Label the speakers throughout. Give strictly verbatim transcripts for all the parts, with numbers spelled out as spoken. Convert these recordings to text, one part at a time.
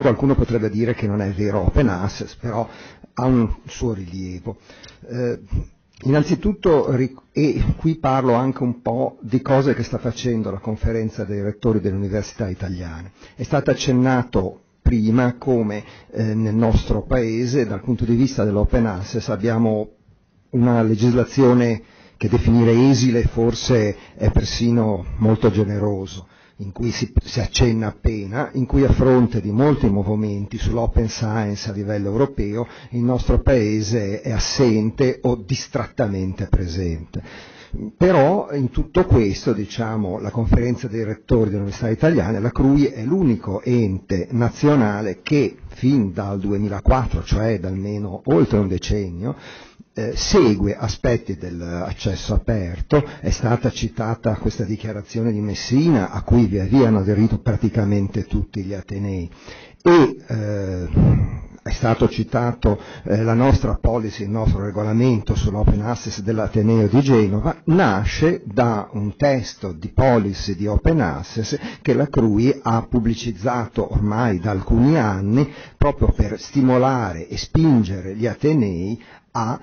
Speaker 1: Qualcuno potrebbe dire che non è vero Open Access, però ha un suo rilievo. Eh, innanzitutto, e qui parlo anche un po' di cose che sta facendo la conferenza dei rettori delle università italiane. È stato accennato prima come eh, nel nostro paese, dal punto di vista dell'Open Access, abbiamo una legislazione che definire esile forse è persino molto generoso, in cui si, si accenna appena, in cui a fronte di molti movimenti sull'open science a livello europeo il nostro paese è assente o distrattamente presente. Però in tutto questo, diciamo, la conferenza dei rettori delle università italiane, la C R U I, è l'unico ente nazionale che fin dal duemilaquattro, cioè da almeno oltre un decennio, Eh, segue aspetti dell'accesso aperto. È stata citata questa dichiarazione di Messina, a cui via via hanno aderito praticamente tutti gli atenei, e eh, è stato citato eh, la nostra policy, il nostro regolamento sull'open access dell'Ateneo di Genova, nasce da un testo di policy di open access che la C R U I ha pubblicizzato ormai da alcuni anni proprio per stimolare e spingere gli atenei a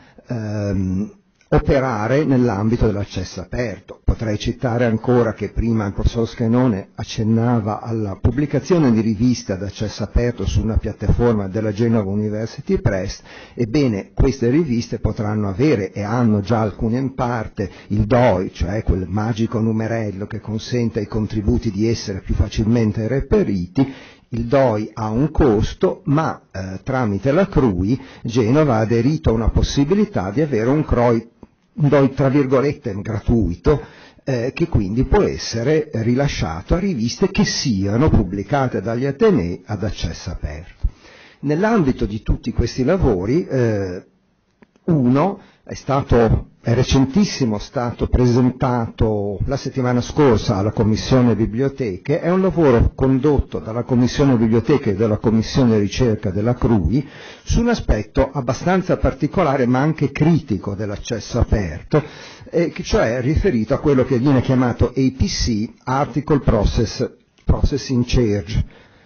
Speaker 1: ehm, operare nell'ambito dell'accesso aperto. Potrei citare ancora che prima il professor Schenone accennava alla pubblicazione di riviste ad accesso aperto su una piattaforma della Genova University Press. Ebbene, queste riviste potranno avere, e hanno già alcune in parte, il D O I, cioè quel magico numerello che consente ai contributi di essere più facilmente reperiti. Il D O I ha un costo, ma eh, tramite la C R U I Genova ha aderito a una possibilità di avere un, croi, un D O I tra virgolette gratuito, eh, che quindi può essere rilasciato a riviste che siano pubblicate dagli atenei ad accesso aperto. Nell'ambito di tutti questi lavori, eh, uno è stato è recentissimo stato presentato la settimana scorsa alla Commissione Biblioteche, è un lavoro condotto dalla Commissione Biblioteche e dalla Commissione Ricerca della C R U I su un aspetto abbastanza particolare ma anche critico dell'accesso aperto, eh, che cioè è riferito a quello che viene chiamato A P C, Article Process, Processing Charge.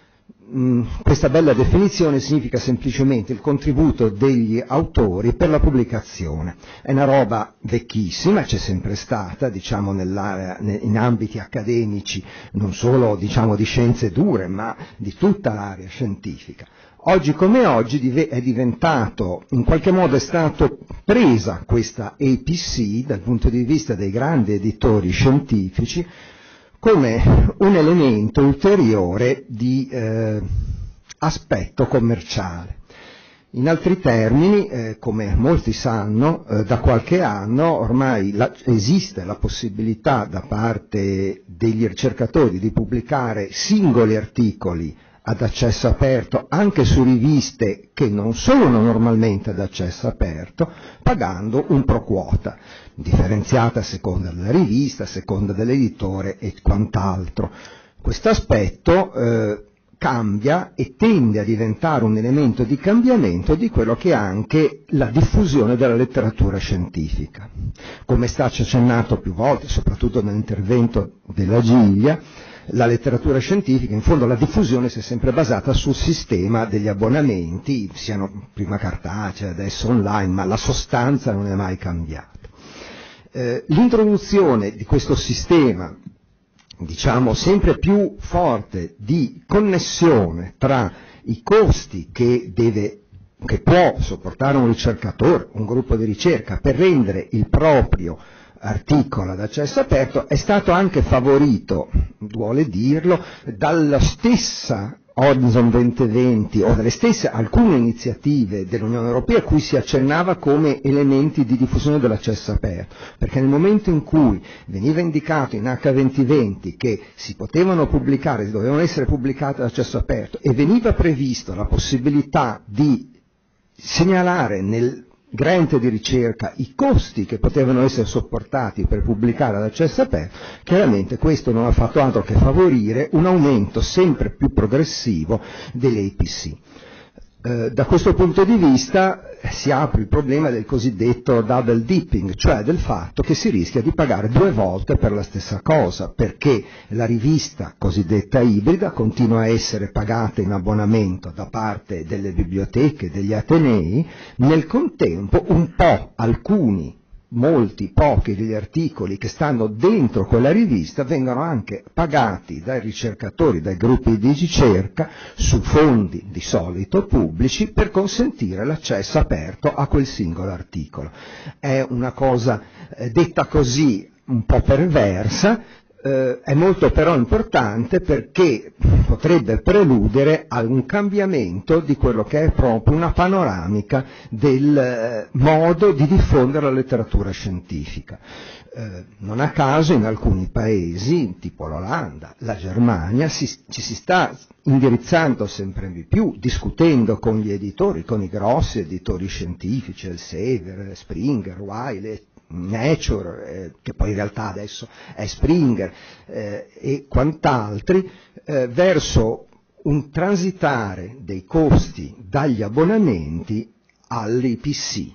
Speaker 1: Questa bella definizione significa semplicemente il contributo degli autori per la pubblicazione. È una roba vecchissima, c'è sempre stata, diciamo, nell'area, in ambiti accademici, non solo, diciamo, di scienze dure, ma di tutta l'area scientifica. Oggi come oggi è diventato, in qualche modo è stato presa questa A P C dal punto di vista dei grandi editori scientifici come un elemento ulteriore di eh, aspetto commerciale. In altri termini, eh, come molti sanno, eh, da qualche anno ormai la, esiste la possibilità da parte degli ricercatori di pubblicare singoli articoli ad accesso aperto anche su riviste che non sono normalmente ad accesso aperto, pagando un pro quota, differenziata a seconda della rivista, a seconda dell'editore e quant'altro. Questo aspetto eh, cambia e tende a diventare un elemento di cambiamento di quello che è anche la diffusione della letteratura scientifica. Come è stato accennato più volte, soprattutto nell'intervento della Giglia, la letteratura scientifica, in fondo la diffusione si è sempre basata sul sistema degli abbonamenti, siano prima cartacei, adesso online, ma la sostanza non è mai cambiata. Eh, l'introduzione di questo sistema, diciamo, sempre più forte di connessione tra i costi che deve, che può sopportare un ricercatore, un gruppo di ricerca, per rendere il proprio articolo ad accesso aperto, è stato anche favorito, vuole dirlo, dalla stessa Horizon duemilaventi o dalle stesse alcune iniziative dell'Unione Europea a cui si accennava come elementi di diffusione dell'accesso aperto, perché nel momento in cui veniva indicato in acca duemilaventi che si potevano pubblicare, dovevano essere pubblicate ad accesso aperto e veniva previsto la possibilità di segnalare nel grant di ricerca i costi che potevano essere sopportati per pubblicare ad accesso aperto, chiaramente questo non ha fatto altro che favorire un aumento sempre più progressivo delle A P C. Eh, da questo punto di vista si apre il problema del cosiddetto double dipping, cioè del fatto che si rischia di pagare due volte per la stessa cosa, perché la rivista cosiddetta ibrida continua a essere pagata in abbonamento da parte delle biblioteche, degli atenei, nel contempo un po' alcuni molti, pochi degli articoli che stanno dentro quella rivista vengono anche pagati dai ricercatori, dai gruppi di ricerca, su fondi di solito pubblici, per consentire l'accesso aperto a quel singolo articolo. È una cosa eh, detta così un po' perversa, eh, è molto però importante perché potrebbe preludere a un cambiamento di quello che è proprio una panoramica del eh, modo di diffondere la letteratura scientifica. Eh, non a caso in alcuni paesi, tipo l'Olanda, la Germania, si, ci si sta indirizzando sempre di più, discutendo con gli editori, con i grossi editori scientifici, Elsevier, Springer, Wiley, Nature, eh, che poi in realtà adesso è Springer, eh, e quant'altri, eh, verso un transitare dei costi dagli abbonamenti all'I P C.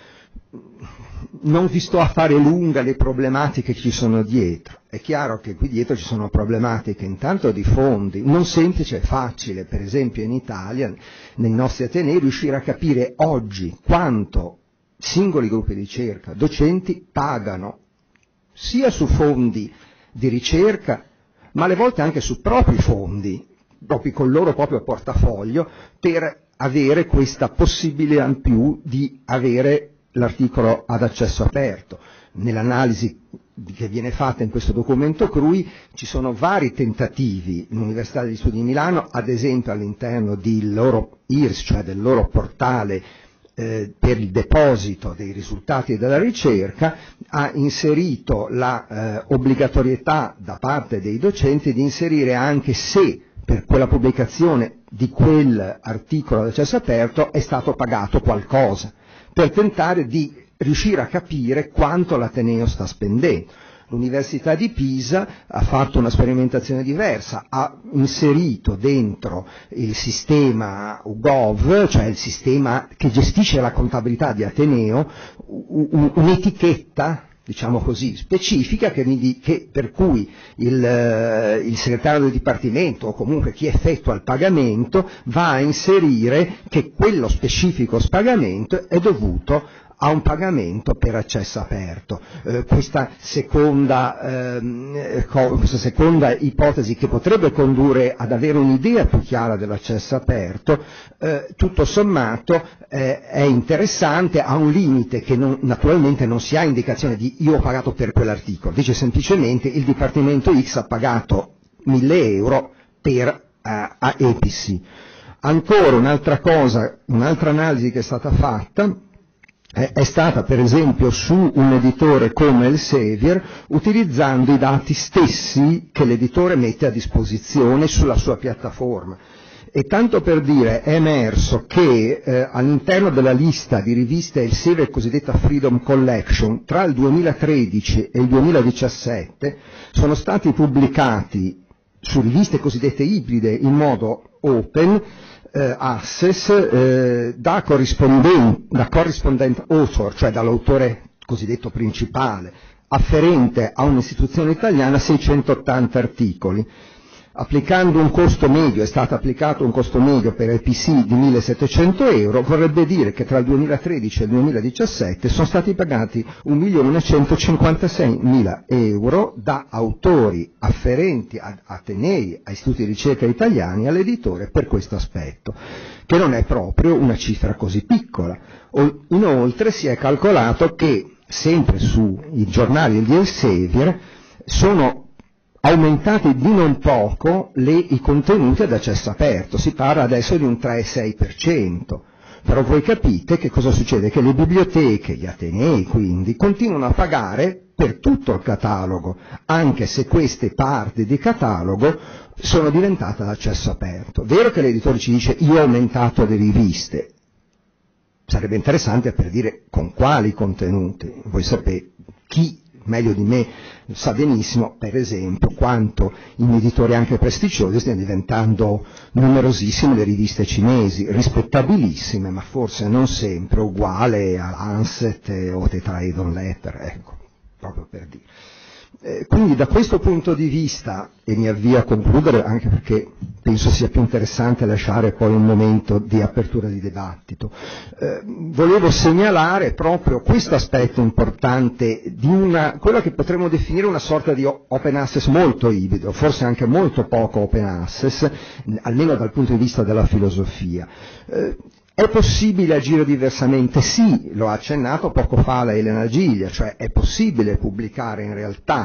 Speaker 1: Non vi sto a fare lunga le problematiche che ci sono dietro, è chiaro che qui dietro ci sono problematiche intanto di fondi, non semplice e facile, per esempio in Italia, nei nostri atenei, riuscire a capire oggi quanto singoli gruppi di ricerca, docenti, pagano sia su fondi di ricerca, ma alle volte anche su propri fondi, proprio con il loro proprio portafoglio, per avere questa possibilità in più di avere l'articolo ad accesso aperto. Nell'analisi che viene fatta in questo documento C R U I ci sono vari tentativi. L'Università degli Studi di Milano, ad esempio all'interno del loro I R S, cioè del loro portale Eh, per il deposito dei risultati della ricerca, ha inserito la eh, obbligatorietà da parte dei docenti di inserire anche se per quella pubblicazione di quell'articolo ad accesso aperto è stato pagato qualcosa, per tentare di riuscire a capire quanto l'Ateneo sta spendendo. L'Università di Pisa ha fatto una sperimentazione diversa, ha inserito dentro il sistema U G O V, cioè il sistema che gestisce la contabilità di Ateneo, un'etichetta, diciamo così, specifica che, mi di, che per cui il, il segretario del dipartimento o comunque chi effettua il pagamento va a inserire che quello specifico spagamento è dovuto a un pagamento per accesso aperto. Eh, questa, seconda, ehm, co- questa seconda ipotesi, che potrebbe condurre ad avere un'idea più chiara dell'accesso aperto, eh, tutto sommato eh, è interessante, ha un limite che non, naturalmente non si ha indicazione di io ho pagato per quell'articolo, dice semplicemente il Dipartimento X ha pagato mille euro per eh, a E P C. Ancora un'altra cosa, un'altra analisi che è stata fatta, è stata per esempio su un editore come Elsevier, utilizzando i dati stessi che l'editore mette a disposizione sulla sua piattaforma. E tanto per dire, è emerso che eh, all'interno della lista di riviste Elsevier cosiddetta Freedom Collection, tra il duemilatredici e il duemiladiciassette sono stati pubblicati su riviste cosiddette ibride in modo open, Eh, access eh, da, corrispondent, da corrispondent author, cioè dall'autore cosiddetto principale, afferente a un'istituzione italiana, seicentottanta articoli. Applicando un costo medio, è stato applicato un costo medio per I P C di millesettecento euro, vorrebbe dire che tra il duemilatredici e il duemiladiciassette sono stati pagati un milione centocinquantaseimila euro da autori afferenti a atenei, a istituti di ricerca italiani, all'editore per questo aspetto, che non è proprio una cifra così piccola. Inoltre si è calcolato che, sempre sui giornali di Elsevier, sono aumentati di non poco le, i contenuti ad accesso aperto, si parla adesso di un tre virgola sei per cento, però voi capite che cosa succede? Che le biblioteche, gli atenei quindi, continuano a pagare per tutto il catalogo, anche se queste parti di catalogo sono diventate ad accesso aperto. Vero che l'editore ci dice io ho aumentato le riviste, sarebbe interessante per dire con quali contenuti, voi sapete chi meglio di me sa benissimo, per esempio, quanto in editori anche prestigiosi stiano diventando numerosissime le riviste cinesi, rispettabilissime, ma forse non sempre uguale a Lancet o Tetraedon Letter, ecco, proprio per dire. Eh, quindi da questo punto di vista, e mi avvio a concludere anche perché penso sia più interessante lasciare poi un momento di apertura di dibattito, eh, volevo segnalare proprio questo aspetto importante di una, quella che potremmo definire una sorta di open access molto ibrido, forse anche molto poco open access, almeno dal punto di vista della filosofia. Eh, È possibile agire diversamente? Sì, lo ha accennato poco fa la Elena Giglia, cioè è possibile pubblicare in realtà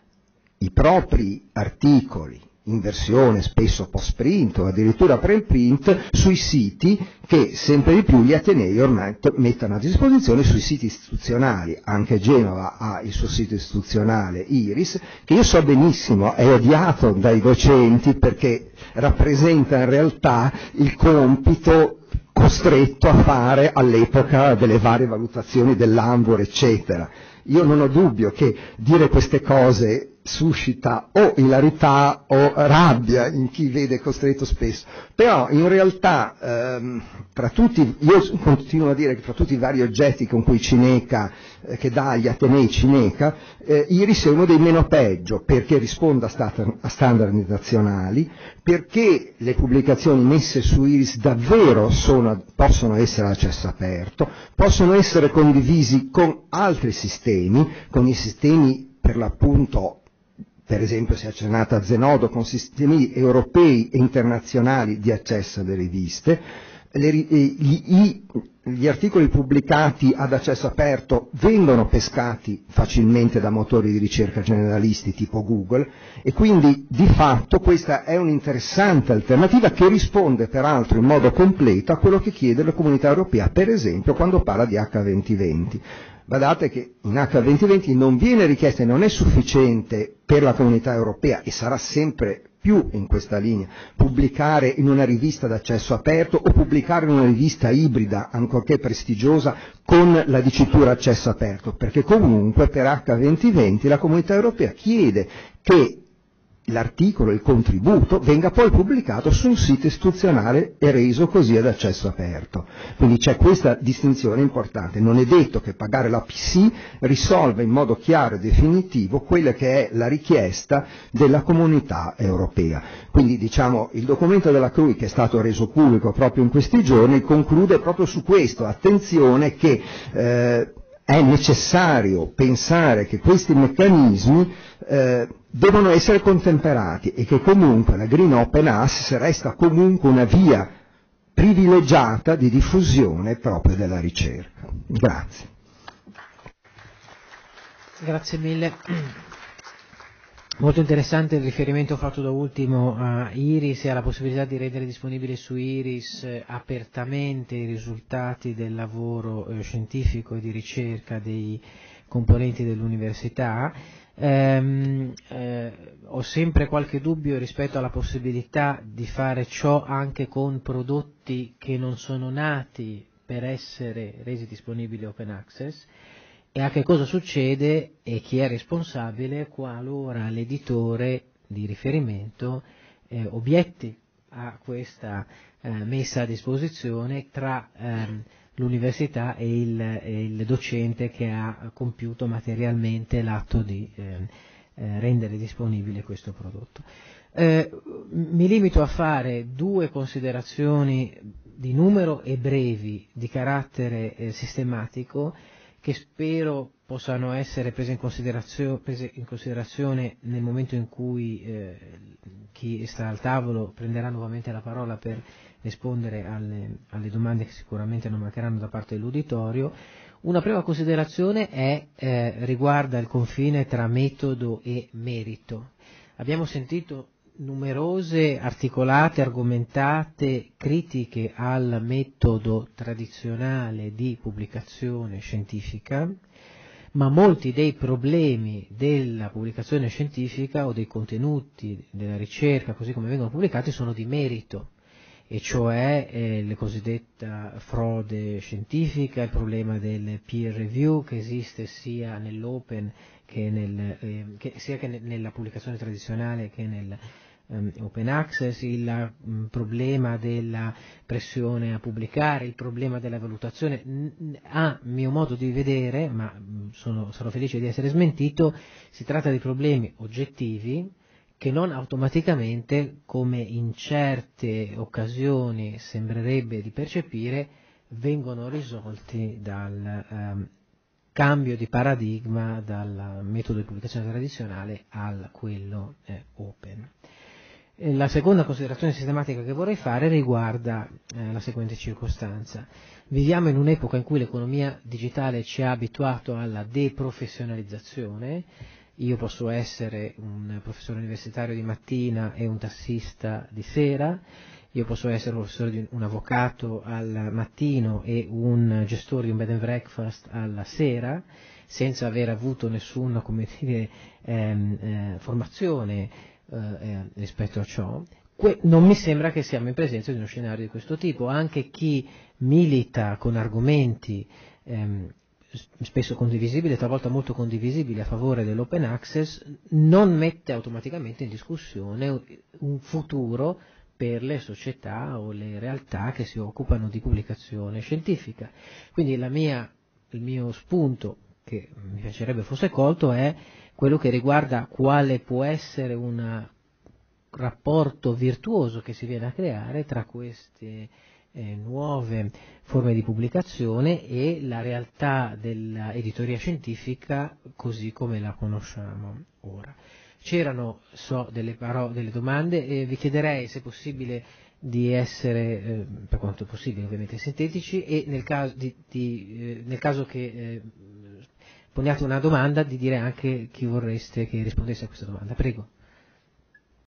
Speaker 1: i propri articoli in versione spesso post-print o addirittura pre-print sui siti che sempre di più gli atenei ormai mettono a disposizione, sui siti istituzionali. Anche Genova ha il suo sito istituzionale Iris, che io so benissimo è odiato dai docenti perché rappresenta in realtà il compito costretto a fare all'epoca delle varie valutazioni dell'Anvur, eccetera. Io non ho dubbio che dire queste cose suscita o ilarità o rabbia in chi vede costretto spesso, però in realtà ehm, tra tutti, io continuo a dire che tra tutti i vari oggetti con cui Cineca, eh, che dà agli atenei Cineca, eh, Iris è uno dei meno peggio, perché risponde a, stat- a standard nazionali, perché le pubblicazioni messe su Iris davvero sono, possono essere ad accesso aperto, possono essere condivisi con altri sistemi, con i sistemi per l'appunto, per esempio si è accennata a Zenodo, con sistemi europei e internazionali di accesso alle riviste. Le, gli, i, gli articoli pubblicati ad accesso aperto vengono pescati facilmente da motori di ricerca generalisti tipo Google e quindi di fatto questa è un'interessante alternativa che risponde peraltro in modo completo a quello che chiede la Comunità Europea, per esempio quando parla di acca duemilaventi. Badate che in acca duemilaventi non viene richiesta e non è sufficiente per la Comunità Europea e sarà sempre più in questa linea pubblicare in una rivista d'accesso aperto o pubblicare in una rivista ibrida, ancorché prestigiosa, con la dicitura accesso aperto, perché comunque per acca duemilaventi la Comunità Europea chiede che l'articolo, il contributo, venga poi pubblicato su un sito istituzionale e reso così ad accesso aperto. Quindi c'è questa distinzione importante. Non è detto che pagare la P C risolva in modo chiaro e definitivo quella che è la richiesta della Comunità Europea. Quindi diciamo il documento della C R U I, che è stato reso pubblico proprio in questi giorni, conclude proprio su questo. Attenzione che eh, è necessario pensare che questi meccanismi eh, devono essere contemperati e che comunque la Green Open Access resta comunque una via privilegiata di diffusione proprio della ricerca. Grazie.
Speaker 2: Grazie mille. Molto interessante il riferimento fatto da ultimo a Iris e alla possibilità di rendere disponibili su Iris eh, apertamente i risultati del lavoro eh, scientifico e di ricerca dei componenti dell'università. Ehm, eh, ho sempre qualche dubbio rispetto alla possibilità di fare ciò anche con prodotti che non sono nati per essere resi disponibili open access. E a che cosa succede e chi è responsabile qualora l'editore di riferimento eh, obietti a questa eh, messa a disposizione tra ehm, l'università e il, e il docente che ha compiuto materialmente l'atto di eh, eh, rendere disponibile questo prodotto. Eh, mi limito a fare due considerazioni di numero e brevi di carattere eh, sistematico che spero possano essere prese in considerazione, prese in considerazione nel momento in cui eh, chi sta al tavolo prenderà nuovamente la parola per rispondere alle, alle domande che sicuramente non mancheranno da parte dell'uditorio. Una prima considerazione è, eh, riguarda il confine tra metodo e merito. Abbiamo sentito numerose articolate, argomentate critiche al metodo tradizionale di pubblicazione scientifica, ma molti dei problemi della pubblicazione scientifica o dei contenuti della ricerca, così come vengono pubblicati, sono di merito, e cioè eh, la cosiddetta frode scientifica, il problema del peer review che esiste sia nell'open che, nel, eh, che sia che nella pubblicazione tradizionale che nel um, open access, il um, problema della pressione a pubblicare, il problema della valutazione. N- a mio modo di vedere, ma um, sono, sarò felice di essere smentito, si tratta di problemi oggettivi che non automaticamente, come in certe occasioni sembrerebbe di percepire, vengono risolti dal um, cambio di paradigma dal metodo di pubblicazione tradizionale al quello eh, open. E la seconda considerazione sistematica che vorrei fare riguarda eh, la seguente circostanza. Viviamo in un'epoca in cui l'economia digitale ci ha abituato alla deprofessionalizzazione. Io posso essere un professore universitario di mattina e un tassista di sera, io posso essere un professore di un avvocato al mattino e un gestore di un bed and breakfast alla sera, senza aver avuto nessuna, come dire, ehm, eh, formazione eh, eh, rispetto a ciò. Que- non mi sembra che siamo in presenza di uno scenario di questo tipo. Anche chi milita con argomenti ehm, spesso condivisibili, talvolta molto condivisibili, a favore dell'open access, non mette automaticamente in discussione un futuro per le società o le realtà che si occupano di pubblicazione scientifica. Quindi la mia, il mio spunto, che mi piacerebbe fosse colto, è quello che riguarda quale può essere un rapporto virtuoso che si viene a creare tra queste Eh, nuove forme di pubblicazione e la realtà dell'editoria scientifica così come la conosciamo ora. C'erano, so, delle, paro- delle domande e vi chiederei se è possibile di essere, eh, per quanto possibile ovviamente, sintetici e nel caso, di, di, eh, nel caso che eh, poniate una domanda di dire anche chi vorreste che rispondesse a questa domanda. Prego.